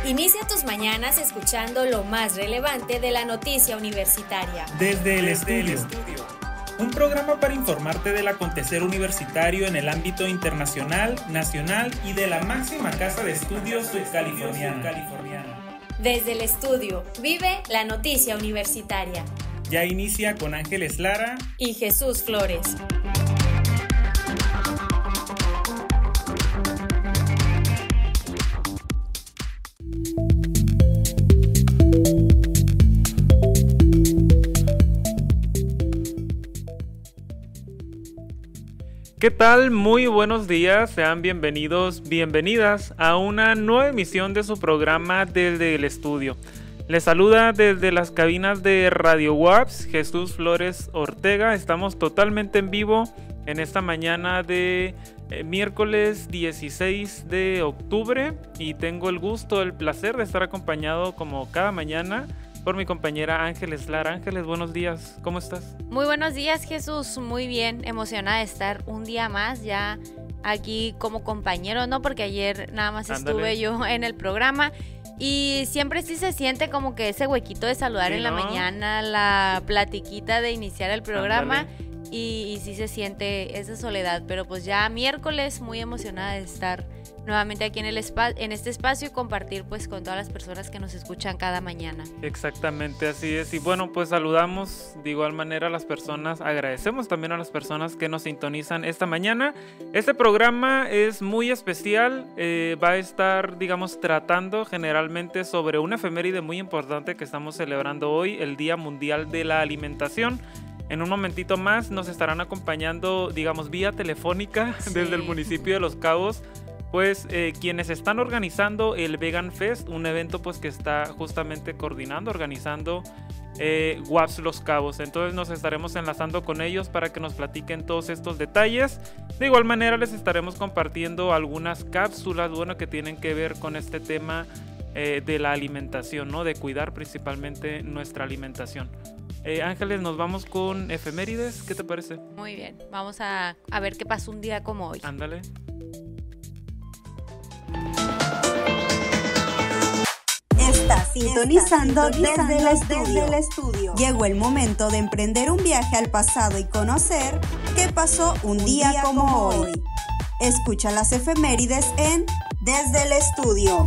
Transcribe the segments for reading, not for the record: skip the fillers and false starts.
Inicia tus mañanas escuchando lo más relevante de la noticia universitaria. Desde el estudio. Un programa para informarte del acontecer universitario en el ámbito internacional, nacional y de la máxima casa de estudios subcaliforniana. Desde el estudio, vive la noticia universitaria. Ya inicia con Ángeles Lara y Jesús Flores. ¿Qué tal? Muy buenos días, sean bienvenidos, bienvenidas a una nueva emisión de su programa Desde el Estudio. Les saluda desde las cabinas de Radio WAPS, Jesús Flores Ortega. Estamos totalmente en vivo en esta mañana de miércoles 16 de octubre y tengo el gusto, el placer de estar acompañado como cada mañana por mi compañera Ángeles Lara. Ángeles, buenos días, ¿cómo estás? Muy buenos días, Jesús, muy bien, emocionada de estar un día más ya aquí como compañero, ¿no? Porque ayer nada más estuve yo en el programa y siempre sí se siente como que ese huequito de saludar en la mañana, la platiquita de iniciar el programa. Y sí se siente esa soledad, pero pues ya miércoles muy emocionada de estar nuevamente aquí en este espacio y compartir pues con todas las personas que nos escuchan cada mañana. Exactamente, así es. Y bueno, pues saludamos de igual manera a las personas, agradecemos también a las personas que nos sintonizan esta mañana. Este programa es muy especial, va a estar, digamos, tratando generalmente sobre una efeméride muy importante que estamos celebrando hoy, el Día Mundial de la Alimentación. En un momentito más nos estarán acompañando, digamos, vía telefónica desde el municipio de Los Cabos, pues quienes están organizando el Vegan Fest, un evento pues que está justamente organizando WAPS Los Cabos. Entonces nos estaremos enlazando con ellos para que nos platiquen todos estos detalles. De igual manera les estaremos compartiendo algunas cápsulas, bueno, que tienen que ver con este tema de la alimentación, ¿no? De cuidar principalmente nuestra alimentación. Ángeles, nos vamos con efemérides, ¿qué te parece? Muy bien, vamos a ver qué pasó un día como hoy. Ándale. Estás sintonizando desde el estudio. Llegó el momento de emprender un viaje al pasado y conocer qué pasó un día como hoy. Escucha las efemérides en Desde el Estudio.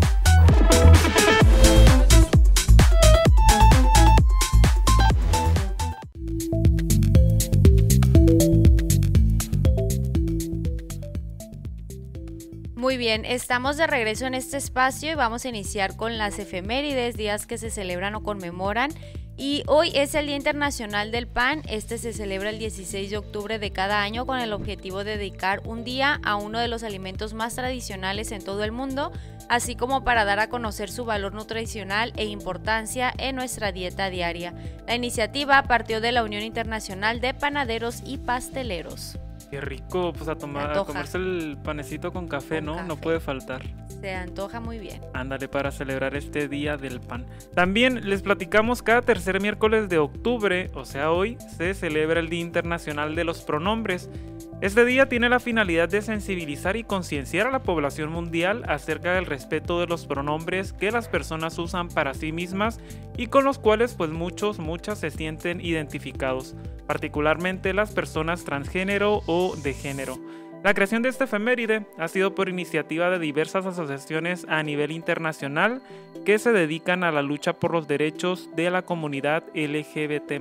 Muy bien, estamos de regreso en este espacio y vamos a iniciar con las efemérides, días que se celebran o conmemoran. Y hoy es el Día Internacional del Pan. Este se celebra el 16 de octubre de cada año con el objetivo de dedicar un día a uno de los alimentos más tradicionales en todo el mundo, así como para dar a conocer su valor nutricional e importancia en nuestra dieta diaria. La iniciativa partió de la Unión Internacional de Panaderos y Pasteleros. Qué rico, pues a comerse el panecito con café, ¿no? No puede faltar. Se antoja muy bien. Ándale, para celebrar este Día del Pan. También les platicamos, cada tercer miércoles de octubre, o sea hoy, se celebra el Día Internacional de los Pronombres. Este día tiene la finalidad de sensibilizar y concienciar a la población mundial acerca del respeto de los pronombres que las personas usan para sí mismas y con los cuales pues muchas se sienten identificados, particularmente las personas transgénero o de género. La creación de esta efeméride ha sido por iniciativa de diversas asociaciones a nivel internacional que se dedican a la lucha por los derechos de la comunidad LGBT+.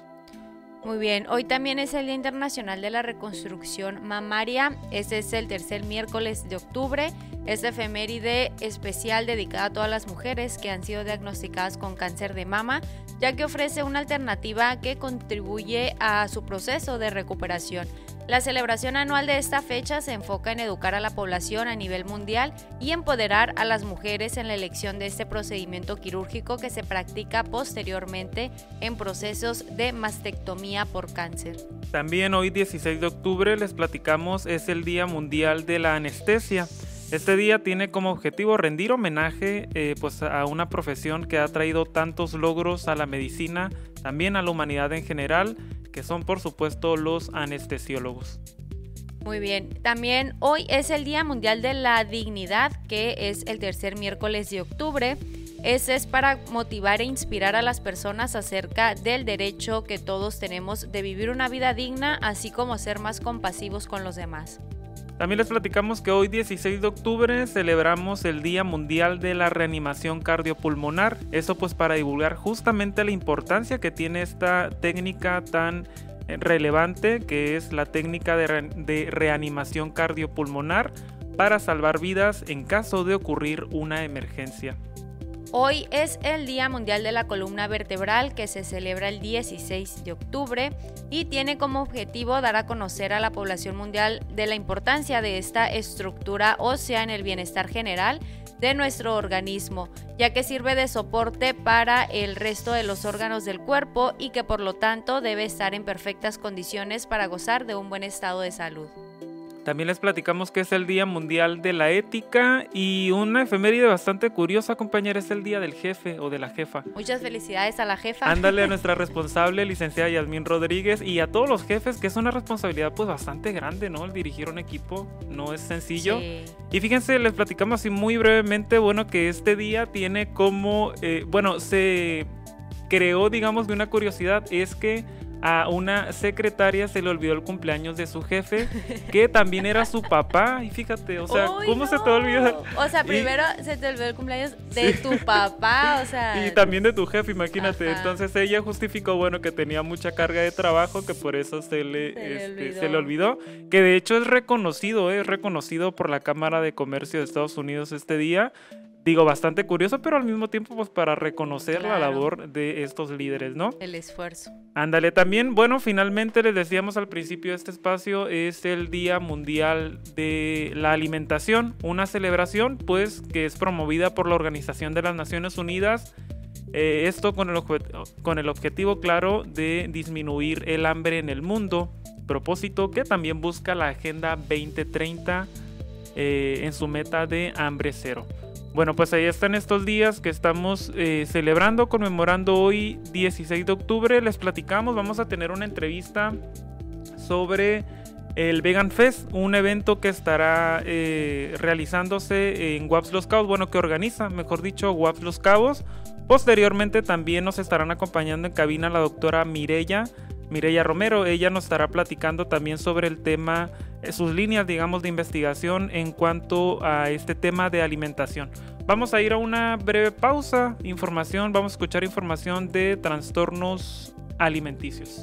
Muy bien, hoy también es el Día Internacional de la Reconstrucción Mamaria. Este es el tercer miércoles de octubre. Esta efeméride especial dedicada a todas las mujeres que han sido diagnosticadas con cáncer de mama, ya que ofrece una alternativa que contribuye a su proceso de recuperación. La celebración anual de esta fecha se enfoca en educar a la población a nivel mundial y empoderar a las mujeres en la elección de este procedimiento quirúrgico que se practica posteriormente en procesos de mastectomía por cáncer. También hoy 16 de octubre les platicamos es el Día Mundial de la Anestesia. Este día tiene como objetivo rendir homenaje pues a una profesión que ha traído tantos logros a la medicina, también a la humanidad en general, que son por supuesto los anestesiólogos. Muy bien. También hoy es el Día Mundial de la Dignidad, que es el tercer miércoles de octubre. Ese es para motivar e inspirar a las personas acerca del derecho que todos tenemos de vivir una vida digna, así como ser más compasivos con los demás. También les platicamos que hoy 16 de octubre celebramos el Día Mundial de la Reanimación Cardiopulmonar. Eso pues para divulgar justamente la importancia que tiene esta técnica tan relevante, que es la técnica de reanimación cardiopulmonar para salvar vidas en caso de ocurrir una emergencia. Hoy es el Día Mundial de la Columna Vertebral, que se celebra el 16 de octubre y tiene como objetivo dar a conocer a la población mundial de la importancia de esta estructura ósea en el bienestar general de nuestro organismo, ya que sirve de soporte para el resto de los órganos del cuerpo y que por lo tanto debe estar en perfectas condiciones para gozar de un buen estado de salud. También les platicamos que es el Día Mundial de la Ética y una efeméride bastante curiosa, compañera, es el Día del Jefe o de la Jefa. Muchas felicidades a la jefa. Ándale, a nuestra responsable, licenciada Yasmín Rodríguez, y a todos los jefes, que es una responsabilidad pues bastante grande, ¿no? El dirigir un equipo no es sencillo. Sí. Y fíjense, les platicamos así muy brevemente, bueno, que este día tiene como, se creó, digamos, de una curiosidad, es que a una secretaria se le olvidó el cumpleaños de su jefe, que también era su papá, y fíjate, o sea, ¡Uy, ¿cómo no! se te olvidó? O sea, primero se te olvidó el cumpleaños de tu papá, o sea... Y también de tu jefe, imagínate. Ajá. Entonces ella justificó, bueno, que tenía mucha carga de trabajo, que por eso se le olvidó. Que de hecho es reconocido por la Cámara de Comercio de Estados Unidos este día. Digo, bastante curioso, pero al mismo tiempo pues para reconocer la labor de estos líderes, ¿no? El esfuerzo. Ándale, también, bueno, finalmente les decíamos al principio de este espacio, es el Día Mundial de la Alimentación, una celebración pues que es promovida por la Organización de las Naciones Unidas, esto con el objetivo claro de disminuir el hambre en el mundo, propósito que también busca la Agenda 2030 en su meta de hambre cero. Bueno, pues ahí están estos días que estamos celebrando, conmemorando hoy 16 de octubre. Les platicamos, vamos a tener una entrevista sobre el Vegan Fest, un evento que estará realizándose en Guaps Los Cabos, bueno, que organiza, mejor dicho, Guaps Los Cabos. Posteriormente también nos estarán acompañando en cabina la doctora Mireya Romero. Ella nos estará platicando también sobre el tema, sus líneas, digamos, de investigación en cuanto a este tema de alimentación. Vamos a ir a una breve pausa, vamos a escuchar información de trastornos alimenticios.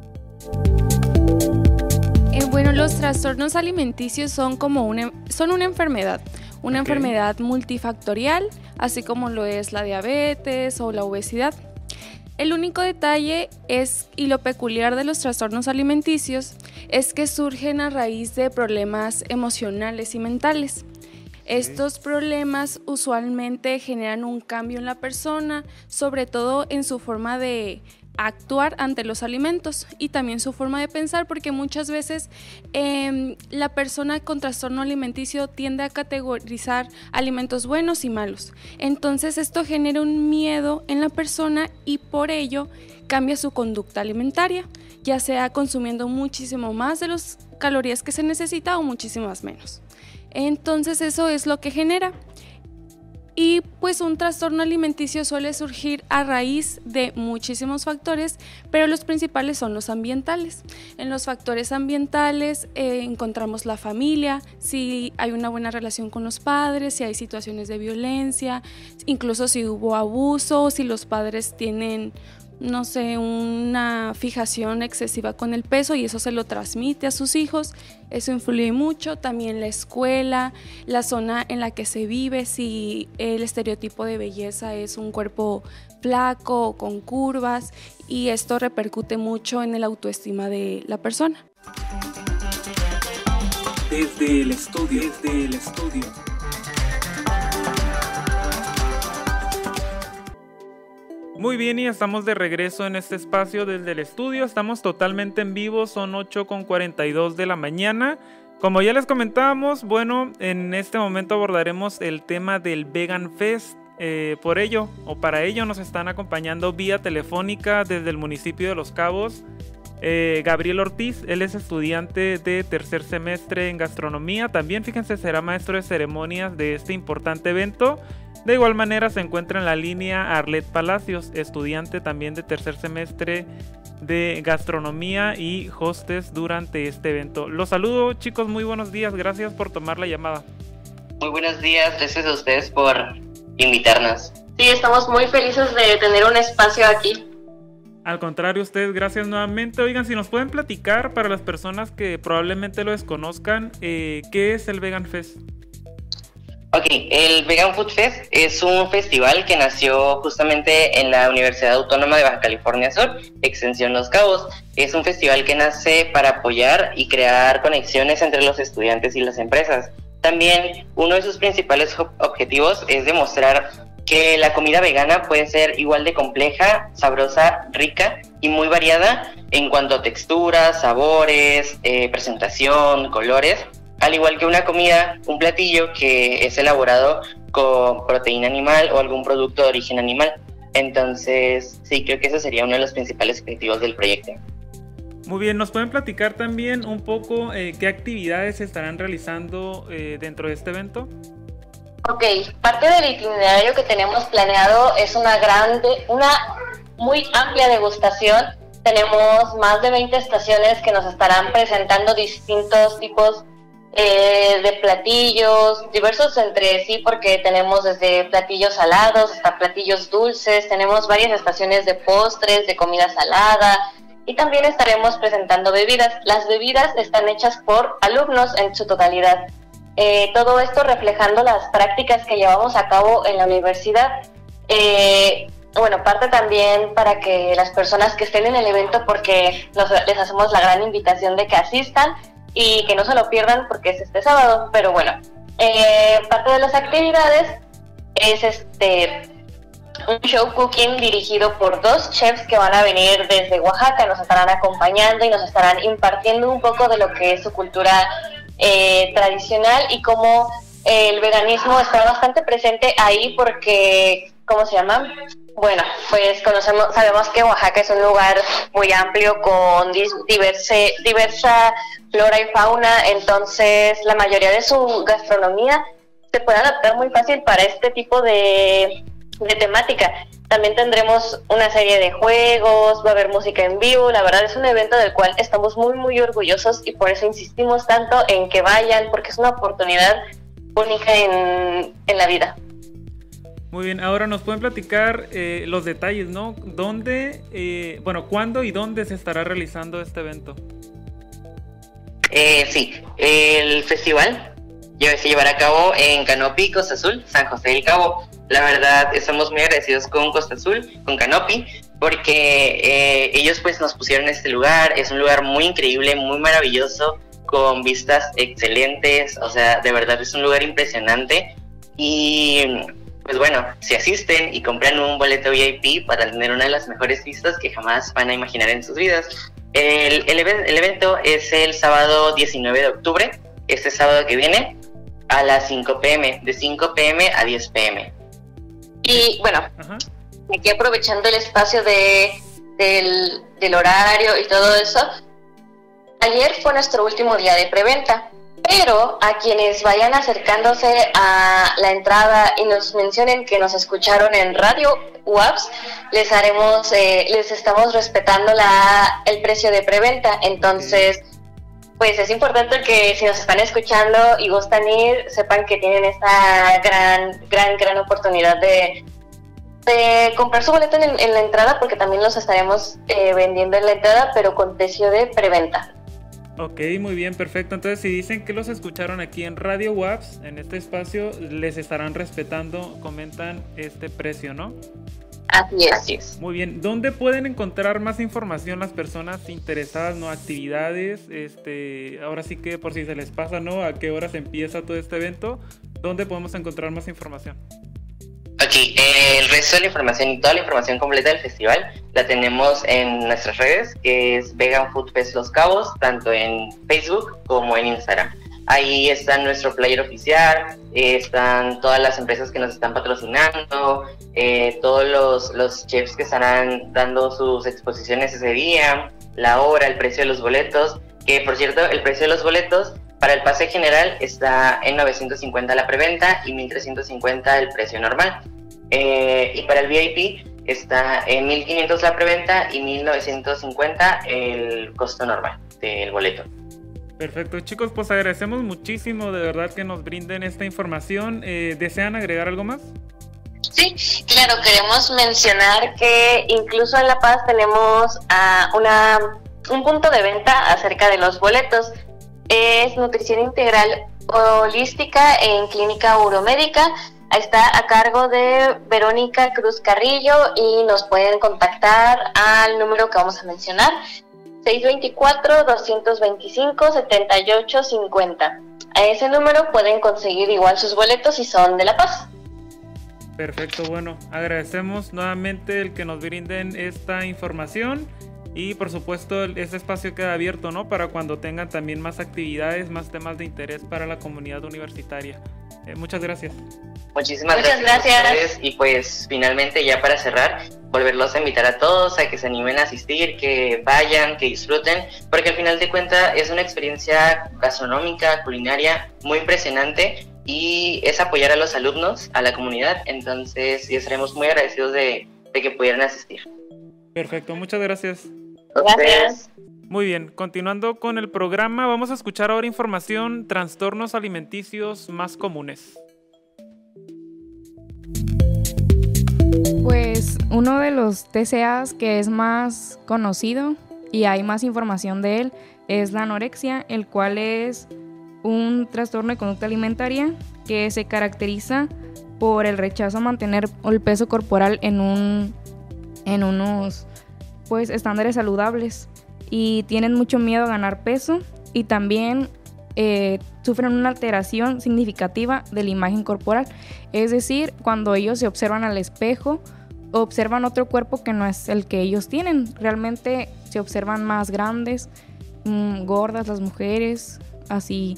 Bueno, los trastornos alimenticios son una enfermedad. Una enfermedad multifactorial, así como lo es la diabetes o la obesidad. El único detalle y lo peculiar de los trastornos alimenticios es que surgen a raíz de problemas emocionales y mentales. Estos problemas usualmente generan un cambio en la persona, sobre todo en su forma de actuar ante los alimentos y también su forma de pensar, porque muchas veces la persona con trastorno alimenticio tiende a categorizar alimentos buenos y malos. Entonces esto genera un miedo en la persona y por ello cambia su conducta alimentaria, ya sea consumiendo muchísimo más de las calorías que se necesita o muchísimas menos. Entonces eso es lo que genera. Y pues un trastorno alimenticio suele surgir a raíz de muchísimos factores, pero los principales son los ambientales. En los factores ambientales encontramos la familia, si hay una buena relación con los padres, si hay situaciones de violencia, incluso si hubo abuso, si los padres tienen, no sé, una fijación excesiva con el peso y eso se lo transmite a sus hijos. Eso influye mucho. También la escuela, la zona en la que se vive, si el estereotipo de belleza es un cuerpo flaco o con curvas, y esto repercute mucho en el autoestima de la persona. Desde el estudio. Muy bien, y estamos de regreso en este espacio desde el estudio. Estamos totalmente en vivo, son 8:42 de la mañana. Como ya les comentábamos, bueno, en este momento abordaremos el tema del Vegan Fest. Para ello nos están acompañando vía telefónica desde el municipio de Los Cabos Gabriel Ortiz, él es estudiante de tercer semestre en gastronomía. También, fíjense, será maestro de ceremonias de este importante evento. De igual manera se encuentra en la línea Arlet Palacios, estudiante también de tercer semestre de gastronomía y hostess durante este evento. Los saludo, chicos, muy buenos días, gracias por tomar la llamada. Muy buenos días, gracias a ustedes por invitarnos. Sí, estamos muy felices de tener un espacio aquí. Al contrario, ustedes, gracias nuevamente. Oigan, si nos pueden platicar para las personas que probablemente lo desconozcan, ¿qué es el Vegan Fest? Ok, el Vegan Food Fest es un festival que nació justamente en la Universidad Autónoma de Baja California Sur, Extensión Los Cabos. Es un festival que nace para apoyar y crear conexiones entre los estudiantes y las empresas. También uno de sus principales objetivos es demostrar que la comida vegana puede ser igual de compleja, sabrosa, rica y muy variada en cuanto a texturas, sabores, presentación, colores, al igual que una comida, un platillo que es elaborado con proteína animal o algún producto de origen animal. Entonces, sí, creo que ese sería uno de los principales objetivos del proyecto. Muy bien, ¿nos pueden platicar también un poco qué actividades se estarán realizando dentro de este evento? Ok, parte del itinerario que tenemos planeado es una muy amplia degustación. Tenemos más de 20 estaciones que nos estarán presentando distintos tipos de platillos, diversos entre sí, porque tenemos desde platillos salados hasta platillos dulces, tenemos varias estaciones de postres, de comida salada, y también estaremos presentando bebidas. Las bebidas están hechas por alumnos en su totalidad. Todo esto reflejando las prácticas que llevamos a cabo en la universidad. Parte también para que las personas que estén en el evento, porque les hacemos la gran invitación de que asistan y que no se lo pierdan porque es este sábado. Pero bueno, parte de las actividades es un show cooking dirigido por 2 chefs que van a venir desde Oaxaca, nos estarán acompañando y nos estarán impartiendo un poco de lo que es su cultura tradicional y cómo el veganismo está bastante presente ahí porque, ¿cómo se llama? Bueno, pues sabemos que Oaxaca es un lugar muy amplio con diversa flora y fauna, entonces la mayoría de su gastronomía se puede adaptar muy fácil para este tipo de temática. También tendremos una serie de juegos, va a haber música en vivo. La verdad es un evento del cual estamos muy muy orgullosos y por eso insistimos tanto en que vayan, porque es una oportunidad única en la vida. Muy bien, ahora nos pueden platicar los detalles, ¿no? ¿Dónde, cuándo y dónde se estará realizando este evento? Sí, el festival se llevará a cabo en Canopy, Costa Azul, San José del Cabo. La verdad, estamos muy agradecidos con Costa Azul, con Canopy, porque ellos pues nos pusieron este lugar. Es un lugar muy increíble, muy maravilloso, con vistas excelentes. O sea, de verdad es un lugar impresionante. Y pues bueno, si asisten y compran un boleto VIP para tener una de las mejores vistas que jamás van a imaginar en sus vidas. El evento es el sábado 19 de octubre, este sábado que viene, a las 5 p.m., de 5 p.m. a 10 p.m. Y bueno, aquí aprovechando el espacio del horario y todo eso, ayer fue nuestro último día de preventa, pero a quienes vayan acercándose a la entrada y nos mencionen que nos escucharon en Radio UAPS, les estamos respetando el precio de preventa. Entonces, pues es importante que si nos están escuchando y gustan ir, sepan que tienen esta gran oportunidad de comprar su boleto en la entrada, porque también los estaremos vendiendo en la entrada, pero con precio de preventa. Ok, muy bien, perfecto. Entonces, si dicen que los escucharon aquí en Radio WAPS, en este espacio, les estarán respetando, comentan este precio, ¿no? Así es. Muy bien. ¿Dónde pueden encontrar más información las personas interesadas, no? Actividades, ahora sí que por si se les pasa, ¿no? ¿A qué horas empieza todo este evento? ¿Dónde podemos encontrar más información? Aquí, el resto de la información y toda la información completa del festival la tenemos en nuestras redes, que es Vegan Food Fest Los Cabos, tanto en Facebook como en Instagram. Ahí está nuestro flyer oficial, están todas las empresas que nos están patrocinando, todos los chefs que estarán dando sus exposiciones ese día, la hora, el precio de los boletos, que por cierto, el precio de los boletos para el pase general está en 950 la preventa y 1350 el precio normal. Y para el VIP está en 1500 la preventa y 1950 el costo normal del boleto. Perfecto, chicos, pues agradecemos muchísimo de verdad que nos brinden esta información. ¿Desean agregar algo más? Sí, claro, queremos mencionar que incluso en La Paz tenemos un punto de venta acerca de los boletos. Es nutrición integral holística en clínica uromédica. Está a cargo de Verónica Cruz Carrillo y nos pueden contactar al número que vamos a mencionar, 624-225-7850. A ese número pueden conseguir igual sus boletos si son de La Paz. Perfecto, bueno, agradecemos nuevamente el que nos brinden esta información y por supuesto este espacio queda abierto, ¿no? Para cuando tengan también más actividades, más temas de interés para la comunidad universitaria. Muchas gracias. Muchísimas gracias a ustedes y pues finalmente ya para cerrar, volverlos a invitar a todos a que se animen a asistir, que vayan, que disfruten, porque al final de cuentas es una experiencia gastronómica, culinaria muy impresionante y es apoyar a los alumnos, a la comunidad, entonces y estaremos muy agradecidos de que pudieran asistir. Perfecto, muchas gracias. Gracias. Muy bien, continuando con el programa, vamos a escuchar ahora información, trastornos alimenticios más comunes. Pues uno de los TCAs que es más conocido y hay más información de él es la anorexia, el cual es un trastorno de conducta alimentaria que se caracteriza por el rechazo a mantener el peso corporal en unos pues estándares saludables y tienen mucho miedo a ganar peso y también sufren una alteración significativa de la imagen corporal, es decir, cuando ellos se observan al espejo, observan otro cuerpo que no es el que ellos tienen, realmente se observan más grandes, gordas las mujeres, así.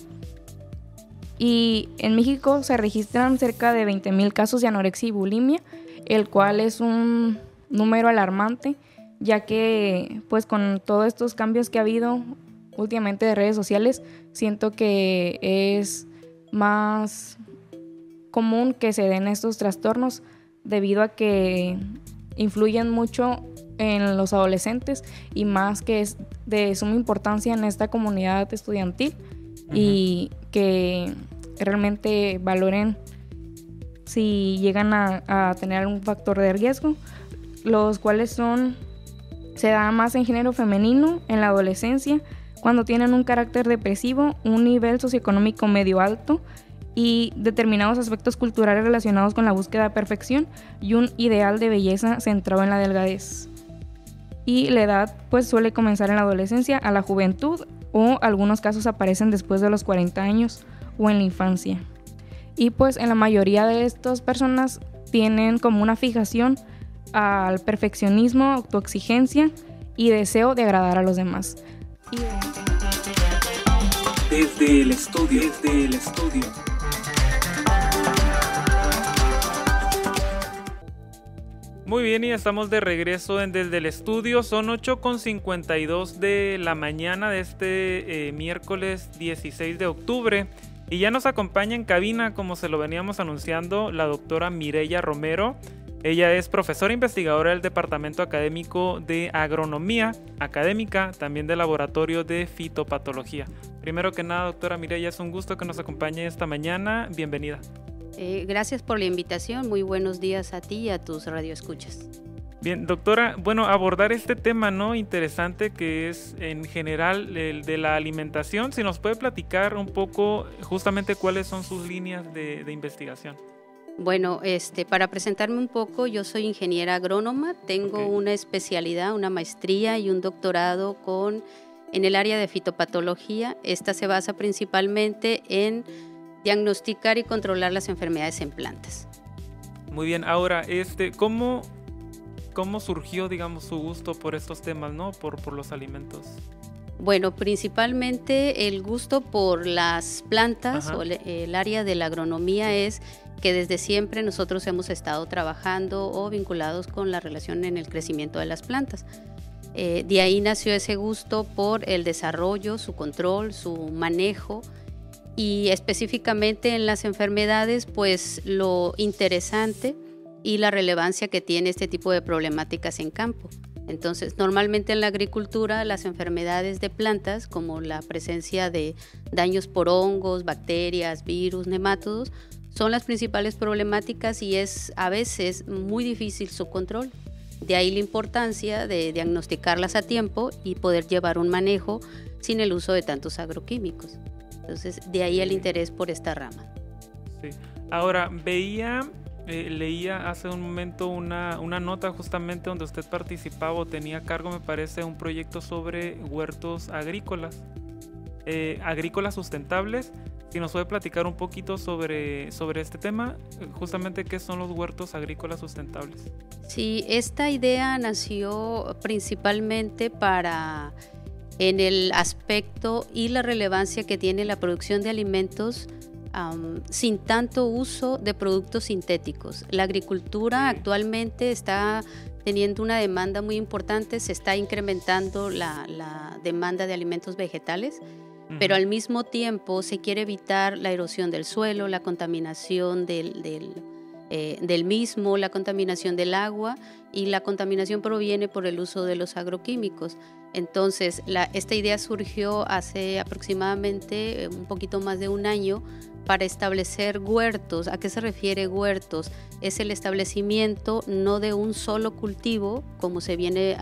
Y en México se registran cerca de 20,000 casos de anorexia y bulimia, el cual es un número alarmante, ya que pues con todos estos cambios que ha habido últimamente de redes sociales, siento que es más común que se den estos trastornos debido a que influyen mucho en los adolescentes y más que es de suma importancia en esta comunidad estudiantil y que realmente valoren si llegan a tener algún factor de riesgo, los cuales se da más en género femenino, en la adolescencia, cuando tienen un carácter depresivo, un nivel socioeconómico medio alto y determinados aspectos culturales relacionados con la búsqueda de perfección y un ideal de belleza centrado en la delgadez. Y la edad pues suele comenzar en la adolescencia, a la juventud o algunos casos aparecen después de los 40 años o en la infancia. Y pues en la mayoría de estas personas tienen como una fijación al perfeccionismo, autoexigencia y deseo de agradar a los demás. Desde el estudio. Muy bien, y estamos de regreso desde el estudio. Son 8:52 de la mañana de este miércoles 16 de octubre. Y ya nos acompaña en cabina, como se lo veníamos anunciando, la doctora Mireya Romero. Ella es profesora investigadora del Departamento Académico de Agronomía Académica, también del Laboratorio de Fitopatología. Primero que nada, doctora Mireya, es un gusto que nos acompañe esta mañana. Bienvenida. Gracias por la invitación. Muy buenos días a ti y a tus radioescuchas. Bien, doctora, bueno, abordar este tema, ¿no? Interesante, que es en general el de la alimentación. Si nos puede platicar un poco justamente cuáles son sus líneas de investigación. Bueno, para presentarme un poco, yo soy ingeniera agrónoma, tengo una especialidad, una maestría y un doctorado en el área de fitopatología. Esta se basa principalmente en diagnosticar y controlar las enfermedades en plantas. Muy bien, ahora, ¿cómo surgió, digamos, su gusto por estos temas, ¿no? Por los alimentos. Bueno, principalmente el gusto por las plantas o el área de la agronomía es que desde siempre nosotros hemos estado trabajando o vinculados con la relación en el crecimiento de las plantas. De ahí nació ese gusto por el desarrollo, su control, su manejo, y específicamente en las enfermedades, pues lo interesante y la relevancia que tiene este tipo de problemáticas en campo. Entonces, normalmente en la agricultura, las enfermedades de plantas, como la presencia de daños por hongos, bacterias, virus, nemátodos, son las principales problemáticas y es a veces muy difícil su control. De ahí la importancia de diagnosticarlas a tiempo y poder llevar un manejo sin el uso de tantos agroquímicos. Entonces, de ahí el interés por esta rama. Sí. Ahora, leía hace un momento una nota justamente donde usted participaba o tenía a cargo, me parece, un proyecto sobre huertos agrícolas sustentables. Si nos puede platicar un poquito sobre este tema, justamente qué son los huertos agrícolas sustentables. Sí, esta idea nació principalmente en el aspecto y la relevancia que tiene la producción de alimentos sin tanto uso de productos sintéticos. La agricultura actualmente está teniendo una demanda muy importante, se está incrementando la demanda de alimentos vegetales, pero al mismo tiempo se quiere evitar la erosión del suelo, la contaminación del mismo, la contaminación del agua, y la contaminación proviene por el uso de los agroquímicos. Entonces, esta idea surgió hace aproximadamente un poquito más de un año para establecer huertos. ¿A qué se refiere huertos? Es el establecimiento no de un solo cultivo, como se viene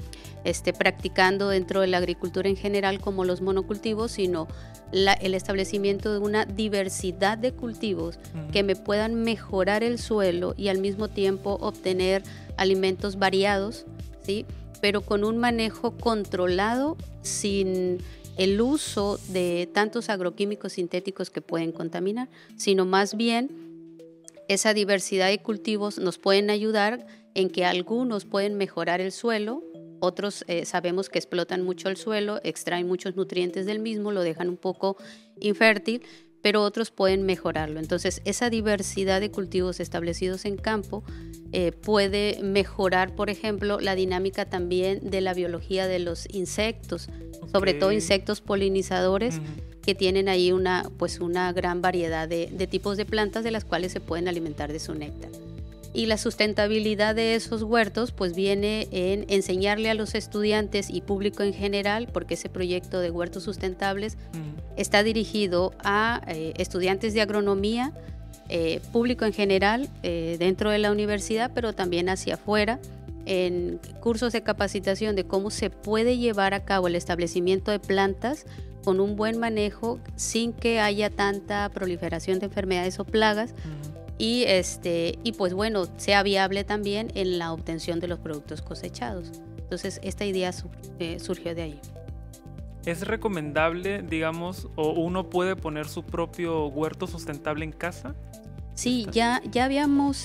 practicando dentro de la agricultura en general como los monocultivos, sino el establecimiento de una diversidad de cultivos que me puedan mejorar el suelo y al mismo tiempo obtener alimentos variados, ¿sí? Pero con un manejo controlado, sin el uso de tantos agroquímicos sintéticos que pueden contaminar, sino más bien esa diversidad de cultivos nos pueden ayudar en que algunos pueden mejorar el suelo, otros sabemos que explotan mucho el suelo, extraen muchos nutrientes del mismo, lo dejan un poco infértil, pero otros pueden mejorarlo. Entonces, esa diversidad de cultivos establecidos en campo puede mejorar, por ejemplo, la dinámica también de la biología de los insectos, sobre todo insectos polinizadores, que tienen ahí una gran variedad de tipos de plantas de las cuales se pueden alimentar de su néctar. Y la sustentabilidad de esos huertos pues viene en enseñarle a los estudiantes y público en general, porque ese proyecto de huertos sustentables está dirigido a estudiantes de agronomía, público en general dentro de la universidad, pero también hacia afuera, en cursos de capacitación de cómo se puede llevar a cabo el establecimiento de plantas con un buen manejo sin que haya tanta proliferación de enfermedades o plagas. Y pues bueno, sea viable también en la obtención de los productos cosechados. Entonces, esta idea surgió de ahí. ¿Es recomendable, digamos, o uno puede poner su propio huerto sustentable en casa? Sí, ya habíamos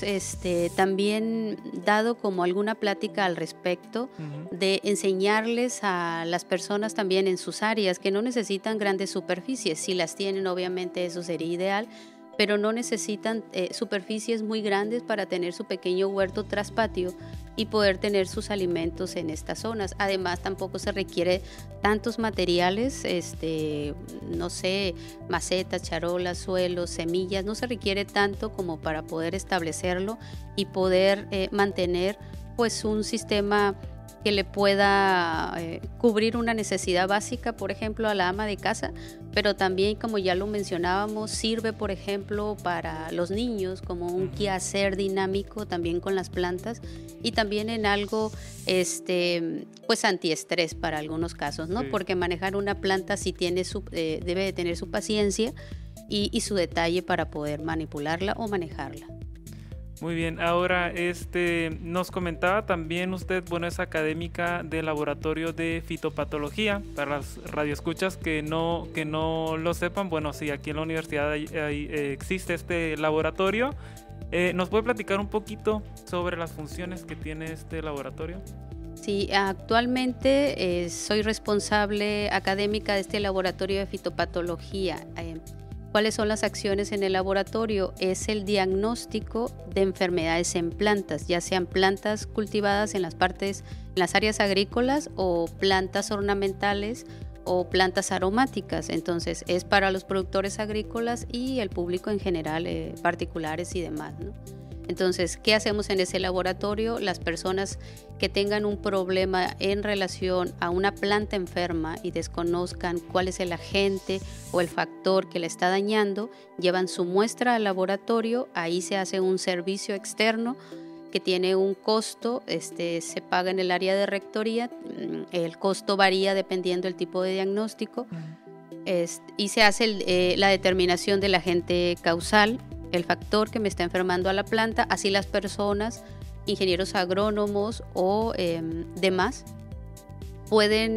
también dado como alguna plática al respecto de enseñarles a las personas también en sus áreas que no necesitan grandes superficies. Si las tienen, obviamente eso sería ideal, pero no necesitan superficies muy grandes para tener su pequeño huerto tras patio y poder tener sus alimentos en estas zonas. Además, tampoco se requiere tantos materiales, macetas, charolas, suelos, semillas, no se requiere tanto como para poder establecerlo y poder mantener pues un sistema que le pueda cubrir una necesidad básica, por ejemplo, a la ama de casa, pero también, como ya lo mencionábamos, sirve, por ejemplo, para los niños como un quehacer dinámico también con las plantas y también en algo pues antiestrés para algunos casos, ¿no? Sí. Porque manejar una planta sí debe de tener su paciencia y su detalle para poder manipularla o manejarla. Muy bien, ahora nos comentaba también usted, bueno, es académica del laboratorio de fitopatología. Para las radioescuchas que no lo sepan, bueno, sí, aquí en la universidad existe este laboratorio. ¿Nos puede platicar un poquito sobre las funciones que tiene este laboratorio? Sí, actualmente soy responsable académica de este laboratorio de fitopatología. ¿Cuáles son las acciones en el laboratorio? Es el diagnóstico de enfermedades en plantas, ya sean plantas cultivadas en las áreas agrícolas o plantas ornamentales o plantas aromáticas. Entonces es para los productores agrícolas y el público en general, particulares y demás, ¿no? Entonces, ¿qué hacemos en ese laboratorio? Las personas que tengan un problema en relación a una planta enferma y desconozcan cuál es el agente o el factor que la está dañando, llevan su muestra al laboratorio, ahí se hace un servicio externo que tiene un costo, se paga en el área de rectoría, el costo varía dependiendo del tipo de diagnóstico, y se hace la determinación del agente causal, el factor que me está enfermando a la planta, así las personas, ingenieros agrónomos o demás, pueden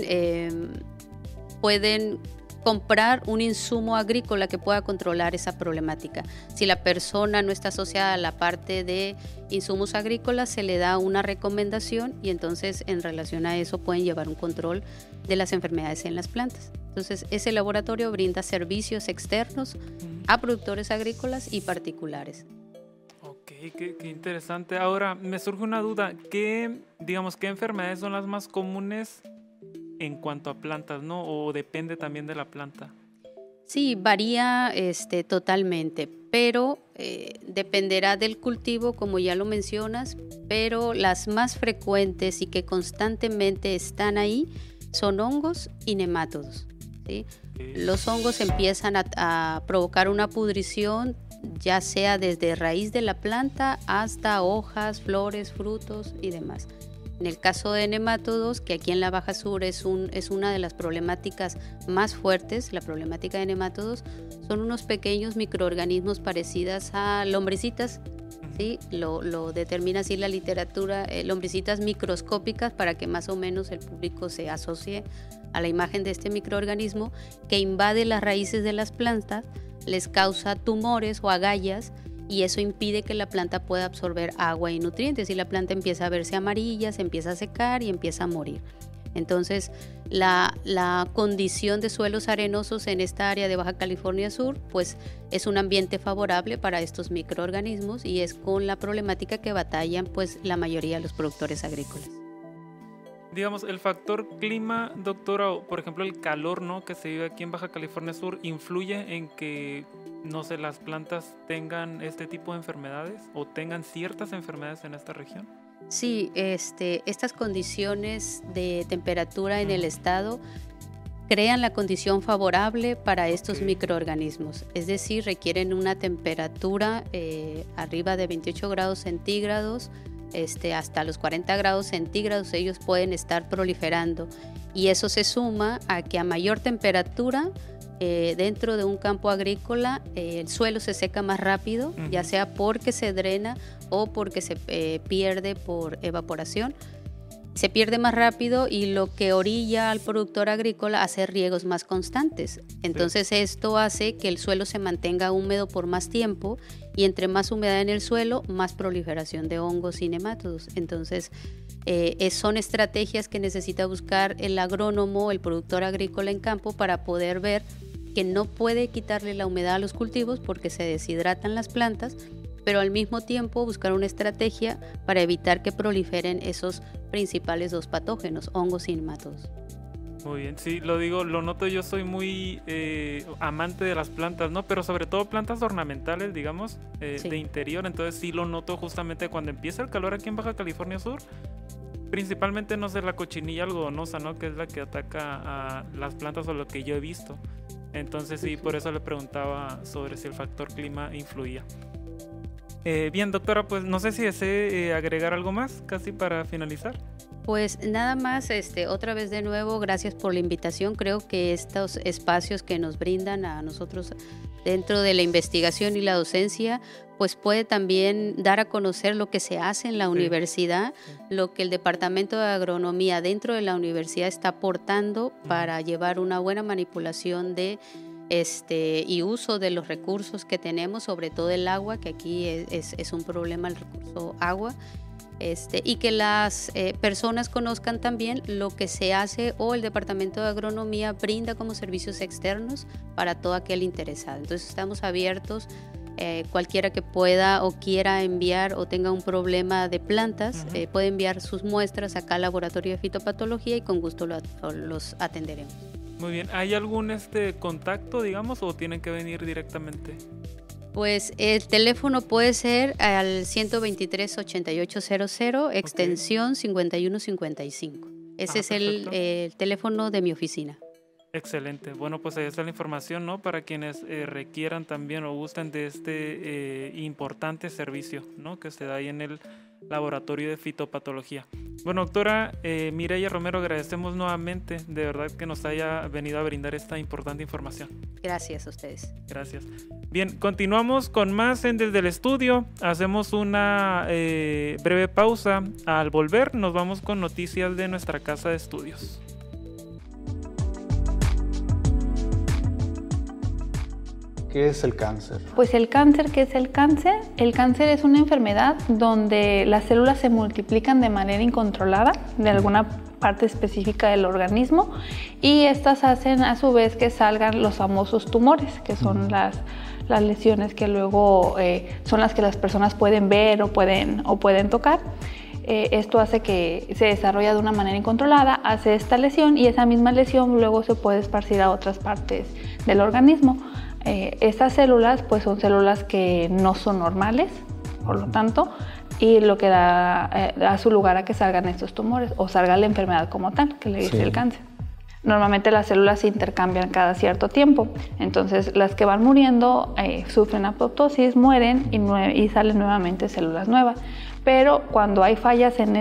comprar un insumo agrícola que pueda controlar esa problemática. Si la persona no está asociada a la parte de insumos agrícolas, se le da una recomendación y entonces en relación a eso pueden llevar un control de las enfermedades en las plantas. Entonces ese laboratorio brinda servicios externos a productores agrícolas y particulares. Ok, qué interesante. Ahora me surge una duda. ¿Qué enfermedades son las más comunes en cuanto a plantas, ¿no? ¿O depende también de la planta? Sí, varía totalmente, pero dependerá del cultivo, como ya lo mencionas, pero las más frecuentes y que constantemente están ahí son hongos y nemátodos, ¿sí? Los hongos empiezan a provocar una pudrición, ya sea desde raíz de la planta hasta hojas, flores, frutos y demás. En el caso de nemátodos, que aquí en la Baja Sur es una de las problemáticas más fuertes, la problemática de nemátodos, son unos pequeños microorganismos parecidos a lombricitas, ¿sí? Lo determina así la literatura, lombricitas microscópicas, para que más o menos el público se asocie a la imagen de este microorganismo que invade las raíces de las plantas, les causa tumores o agallas, y eso impide que la planta pueda absorber agua y nutrientes y la planta empieza a verse amarilla, se empieza a secar y empieza a morir. Entonces la condición de suelos arenosos en esta área de Baja California Sur pues es un ambiente favorable para estos microorganismos y es con la problemática que batallan pues la mayoría de los productores agrícolas. Digamos, el factor clima, doctora, o por ejemplo el calor, ¿no?, que se vive aquí en Baja California Sur, ¿influye en que, no sé, las plantas tengan este tipo de enfermedades o tengan ciertas enfermedades en esta región? Sí, estas condiciones de temperatura en el estado crean la condición favorable para estos microorganismos, es decir, requieren una temperatura arriba de 28 grados centígrados, hasta los 40 grados centígrados ellos pueden estar proliferando, y eso se suma a que a mayor temperatura dentro de un campo agrícola el suelo se seca más rápido, ya sea porque se drena o porque se pierde por evaporación. Se pierde más rápido y lo que orilla al productor agrícola a hacer riegos más constantes. Entonces esto hace que el suelo se mantenga húmedo por más tiempo y entre más humedad en el suelo, más proliferación de hongos y nemátodos. Entonces son estrategias que necesita buscar el agrónomo, el productor agrícola en campo para poder ver que no puede quitarle la humedad a los cultivos porque se deshidratan las plantas, pero al mismo tiempo buscar una estrategia para evitar que proliferen esos principales dos patógenos, hongos y nemátodos. Muy bien, sí, lo noto, yo soy muy amante de las plantas, ¿no? Pero sobre todo plantas ornamentales, digamos, de interior, entonces sí lo noto justamente cuando empieza el calor aquí en Baja California Sur, principalmente, no sé, la cochinilla algodonosa, ¿no?, que es la que ataca a las plantas o lo que yo he visto. Entonces sí, por eso le preguntaba sobre si el factor clima influía. Bien, doctora, pues no sé si desee agregar algo más, casi para finalizar. Pues nada más, otra vez de nuevo, gracias por la invitación. Creo que estos espacios que nos brindan a nosotros dentro de la investigación y la docencia, pues puede también dar a conocer lo que se hace en la universidad, lo que el Departamento de Agronomía dentro de la universidad está aportando para llevar una buena manipulación de y uso de los recursos que tenemos, sobre todo el agua, que aquí es un problema el recurso agua, y que las personas conozcan también lo que se hace o el Departamento de Agronomía brinda como servicios externos para todo aquel interesado. Entonces estamos abiertos, cualquiera que pueda o quiera enviar o tenga un problema de plantas, puede enviar sus muestras acá al Laboratorio de Fitopatología y con gusto los atenderemos. Muy bien, ¿hay algún contacto, digamos, o tienen que venir directamente? Pues el teléfono puede ser al 123-8800, extensión 5155. Ese es el teléfono de mi oficina. Excelente. Bueno, pues ahí está la información, ¿no? Para quienes requieran también o gusten de este importante servicio, ¿no? Que se da ahí en el Laboratorio de Fitopatología. Bueno, doctora Mireya Romero, agradecemos nuevamente, de verdad, que nos haya venido a brindar esta importante información. Gracias a ustedes. Gracias. Bien, continuamos con más en Desde el Estudio. Hacemos una breve pausa. Al volver, nos vamos con noticias de nuestra casa de estudios. ¿Qué es el cáncer? Pues el cáncer, ¿qué es el cáncer? El cáncer es una enfermedad donde las células se multiplican de manera incontrolada de alguna parte específica del organismo y estas hacen a su vez que salgan los famosos tumores, que son las lesiones que luego son las que las personas pueden ver o pueden tocar. Esto hace que se desarrolle de una manera incontrolada, hace esta lesión y esa misma lesión luego se puede esparcir a otras partes del organismo. Estas células pues son células que no son normales, por lo tanto, y lo que da su lugar a que salgan estos tumores o salga la enfermedad como tal, que le dice el cáncer. Normalmente las células se intercambian cada cierto tiempo, entonces las que van muriendo sufren apoptosis, mueren y salen nuevamente células nuevas. Pero cuando hay fallas en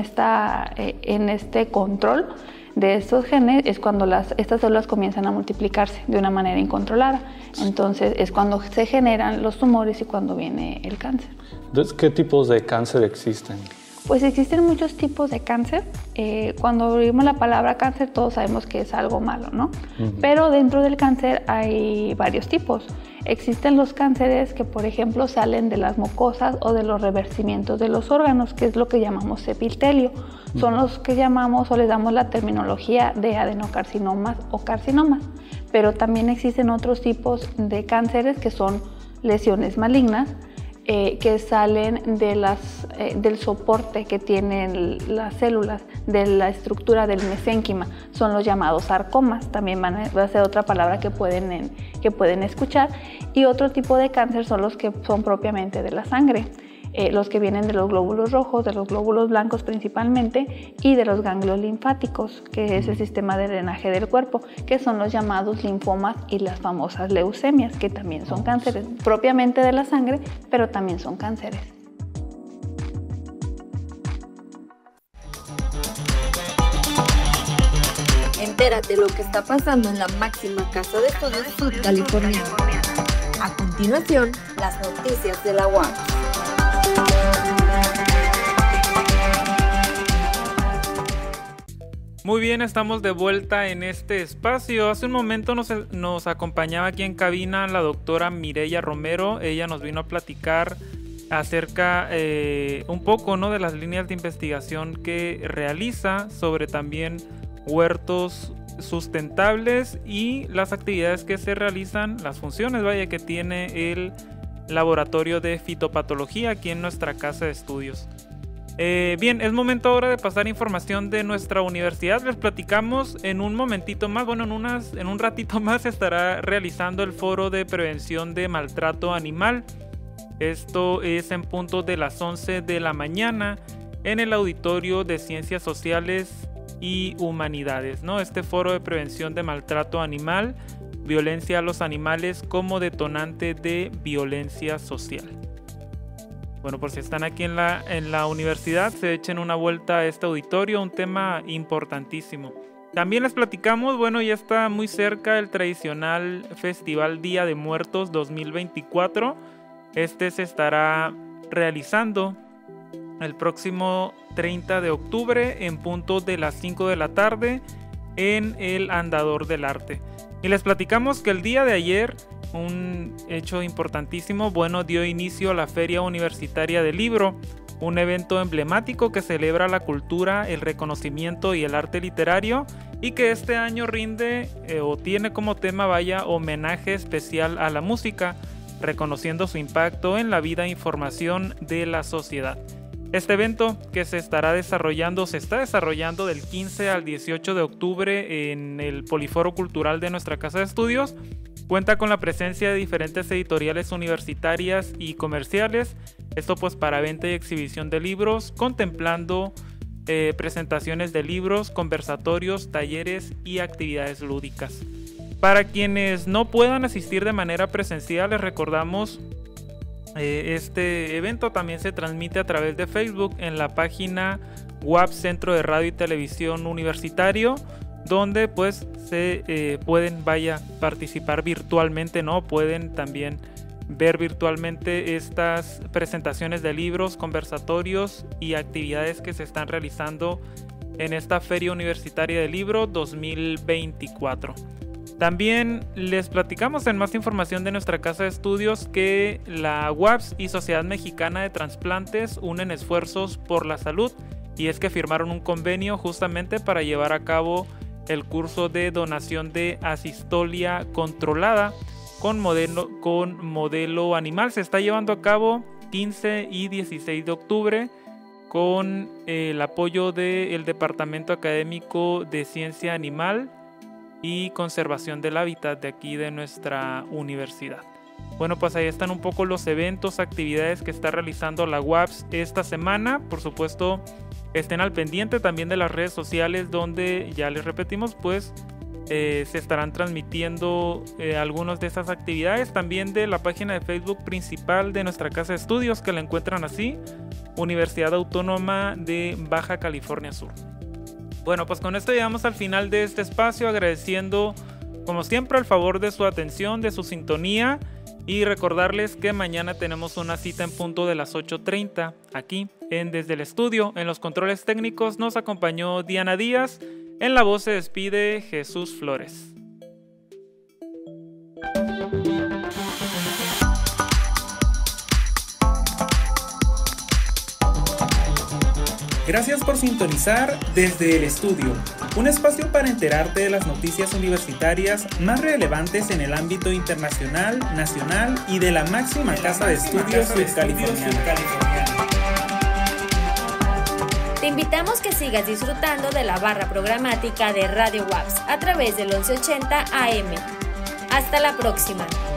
este control de estos genes es cuando estas células comienzan a multiplicarse de una manera incontrolada. Entonces es cuando se generan los tumores y cuando viene el cáncer. Entonces, ¿qué tipos de cáncer existen? Pues existen muchos tipos de cáncer. Cuando oímos la palabra cáncer todos sabemos que es algo malo, ¿no? Pero dentro del cáncer hay varios tipos. Existen los cánceres que, por ejemplo, salen de las mucosas o de los revertimientos de los órganos, que es lo que llamamos epitelio. Son los que llamamos o les damos la terminología de adenocarcinomas o carcinomas. Pero también existen otros tipos de cánceres que son lesiones malignas, que salen del soporte que tienen las células, de la estructura del mesénquima. Son los llamados sarcomas, también va a ser otra palabra que pueden escuchar. Y otro tipo de cáncer son los que son propiamente de la sangre, los que vienen de los glóbulos rojos, de los glóbulos blancos principalmente, y de los ganglios linfáticos, que es el sistema de drenaje del cuerpo, que son los llamados linfomas y las famosas leucemias, que también son cánceres propiamente de la sangre, pero también son cánceres. Entérate lo que está pasando en la máxima casa de estudios sudcaliforniana. A continuación, las noticias de la UAM. Muy bien, estamos de vuelta en este espacio. Hace un momento nos acompañaba aquí en cabina la doctora Mireya Romero. Ella nos vino a platicar acerca un poco, ¿no?, de las líneas de investigación que realiza sobre también huertos sustentables y las actividades que se realizan, las funciones, vaya, que tiene el Laboratorio de Fitopatología aquí en nuestra casa de estudios. Bien, es momento ahora de pasar información de nuestra universidad. Les platicamos en un momentito más, bueno, en un ratito más se estará realizando el foro de prevención de maltrato animal. Esto es en punto de las 11 de la mañana en el Auditorio de Ciencias Sociales y Humanidades, ¿no? Este foro de prevención de maltrato animal, violencia a los animales como detonante de violencia social. Bueno, por si están aquí en la universidad, se echen una vuelta a este auditorio, un tema importantísimo. También les platicamos, bueno, ya está muy cerca el tradicional Festival Día de Muertos 2024. Este se estará realizando el próximo 30 de octubre en punto de las 5 de la tarde en el Andador del Arte. Y les platicamos que el día de ayer, un hecho importantísimo, bueno, dio inicio a la Feria Universitaria del Libro. un evento emblemático que celebra la cultura, el reconocimiento y el arte literario, y que este año rinde o tiene como tema, homenaje especial a la música, reconociendo su impacto en la vida e información de la sociedad. Este evento que se está desarrollando del 15 al 18 de octubre en el Poliforo Cultural de nuestra Casa de Estudios. Cuenta con la presencia de diferentes editoriales universitarias y comerciales, esto pues para venta y exhibición de libros, contemplando presentaciones de libros, conversatorios, talleres y actividades lúdicas. Para quienes no puedan asistir de manera presencial, les recordamos este evento también se transmite a través de Facebook en la página UAP Centro de Radio y Televisión Universitario, donde pues se pueden participar virtualmente, ¿no? Pueden también ver virtualmente estas presentaciones de libros, conversatorios y actividades que se están realizando en esta Feria Universitaria del Libro 2024. También les platicamos en más información de nuestra casa de estudios que la UAPS y Sociedad Mexicana de Transplantes unen esfuerzos por la salud, y es que firmaron un convenio justamente para llevar a cabo el curso de donación de asistolia controlada con modelo animal. Se está llevando a cabo 15 y 16 de octubre con el apoyo del Departamento Académico de Ciencia Animal y Conservación del Hábitat de aquí de nuestra universidad. Bueno, pues ahí están un poco los eventos, actividades que está realizando la UAPS esta semana. Por supuesto, estén al pendiente también de las redes sociales, donde ya les repetimos, pues se estarán transmitiendo algunas de esas actividades. También de la página de Facebook principal de nuestra casa de estudios, que la encuentran así, Universidad Autónoma de Baja California Sur. Bueno, pues con esto llegamos al final de este espacio, agradeciendo como siempre el favor de su atención, de su sintonía, y recordarles que mañana tenemos una cita en punto de las 8:30 aquí en Desde el Estudio. En los controles técnicos nos acompañó Diana Díaz, en la voz se despide Jesús Flores. Gracias por sintonizar Desde el Estudio, un espacio para enterarte de las noticias universitarias más relevantes en el ámbito internacional, nacional y de la máxima casa de estudios sudcaliforniana. Te invitamos que sigas disfrutando de la barra programática de Radio UAPS a través del 1180 AM. Hasta la próxima.